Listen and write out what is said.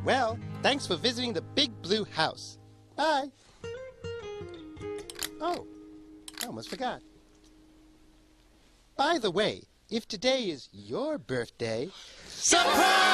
Well, thanks for visiting the Big Blue House. Bye. Oh, I almost forgot. By the way, if today is your birthday, surprise!